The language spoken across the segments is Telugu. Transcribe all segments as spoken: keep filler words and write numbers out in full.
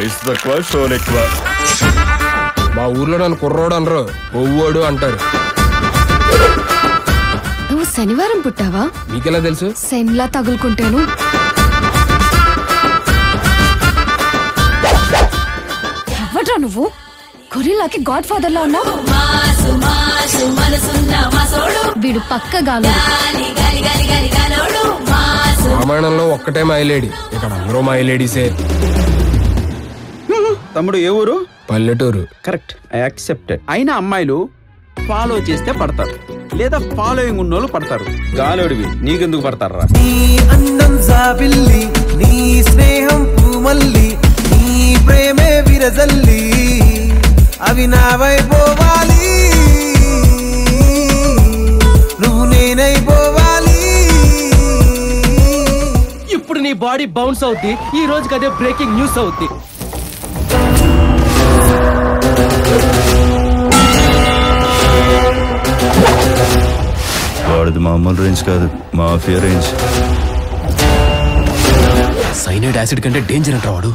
వయసు తక్కువ షోలు ఎక్కువ. మా ఊర్లో నన్ను కుర్రోడు అనరు, ఒవ్వోడు అంటారు. నువ్వు శనివారం పుట్టావా? మీకెలా తెలుసు? సెన్లా తగులుకుంటాను. ఎవడ్రా నువ్వు? గొరిల్లాకి గాడ్ ఫాదర్ లా ఉన్నావు. వీడు పక్క గాలోడు. రామాయణంలో ఒక్కటే మాయలేడి, ఇక్కడ అందరూ మాయలేడీసే. తమ్ముడు ఏ ఊరు? పల్లెటూరు. Correct, I accepted. అయినా అమ్మాయిలు ఫాలో చేస్తే పడతారు, లేదా ఫాలోయింగ్ ఉన్నోళ్ళు పడతారు. గాలోడివి నీకెందుకు పడతారా? నీ అందం జాబిల్లి, నీ స్నేహం పూమల్లి, నీ ప్రేమే విరజల్లి, అవి నావైపోవాలి, నువ్వు నేనైపోవాలి. ఇప్పుడు నీ బాడీ బౌన్స్ అవుద్ది, ఈ రోజుకి అదే బ్రేకింగ్ న్యూస్ అవుద్ది. వాడిది మామూలు రేంజ్ కాదు, మాఫియా రేంజ్. సైనైడ్ యాసిడ్ కంటే డేంజర్ అంటారు వాడు.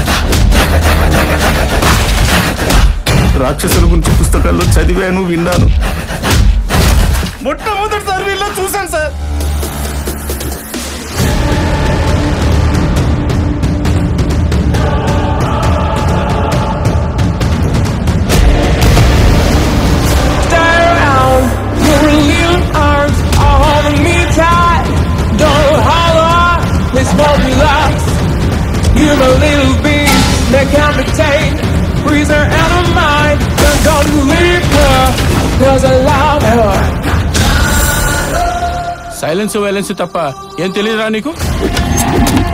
రాక్షసుల గురించి పుస్తకాల్లో చదివాను, విన్నాను. మొట్టమొదటిసారి వీళ్ళ చూశాను సార్. సైలెన్స్ వైలెన్స్ తప్ప ఏం తెలియదురా నీకు?